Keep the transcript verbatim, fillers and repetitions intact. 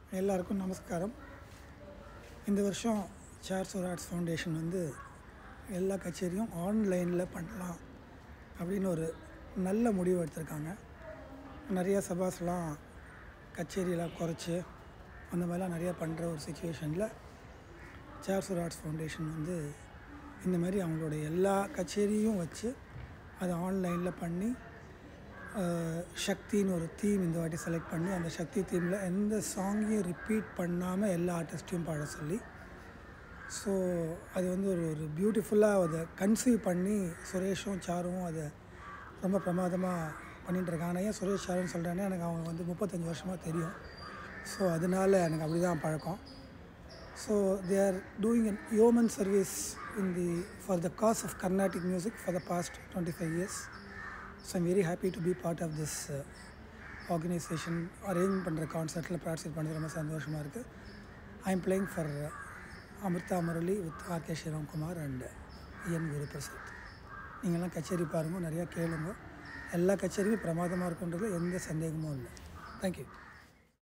எல்லாருக்கும் நமஸ்காரம். இந்த வருஷம் சேர்ஸ் ஒரு ஆர்ட்ஸ் ஃபவுண்டேஷன் வந்து எல்லா கச்சேரியும் ஆன்லைனில் பண்ணலாம் அப்படின்னு ஒரு நல்ல முடிவு எடுத்திருக்காங்க. நிறையா சபாஸ்லாம் கச்சேரியெலாம் குறைச்சி அந்த மாதிரிலாம் நிறையா பண்ணுற ஒரு சுச்சுவேஷனில் சேர்ஸ் ஒரு ஆர்ட்ஸ் ஃபவுண்டேஷன் வந்து இந்த மாதிரி அவங்களுடைய எல்லா கச்சேரியும் வச்சு அதை ஆன்லைனில் பண்ணி சக்தின்னு ஒரு தீம் இந்த வாட்டி செலக்ட் பண்ணி அந்த சக்தி தீமில் எந்த சாங்கையும் ரிப்பீட் பண்ணாமல் எல்லா ஆர்டிஸ்ட்டையும் பாட சொல்லி, ஸோ அது வந்து ஒரு ஒரு பியூட்டிஃபுல்லாக அதை கன்சீவ் பண்ணி சுரேஷும் சாரும் அதை ரொம்ப பிரமாதமாக பண்ணிகிட்ருக்காங்க. ஏன் சுரேஷ் சாருன்னு சொல்கிறேன்னா, எனக்கு அவங்க வந்து முப்பத்தஞ்சு வருஷமாக தெரியும். ஸோ அதனால் எனக்கு அப்படி தான் பழக்கம். So they are doing an human service in the for the cause of Carnatic music for the past twenty five years. So I'm very happy to be part of this organisation. Arrange பண்ணுற கான்சர்ட்டில் participate பண்ணுறது ரொம்ப சந்தோஷமாக இருக்குது. I am playing for Amrita Murali with R K Sriramkumar and என் குரு பிரசாத். நீங்கள்லாம் கச்சேரி பாருங்கள், நிறையா கேளுங்க. எல்லா கச்சேரியும் பிரமாதமாக இருக்குன்றது எந்த சந்தேகமும் இல்லை. தேங்க்யூ.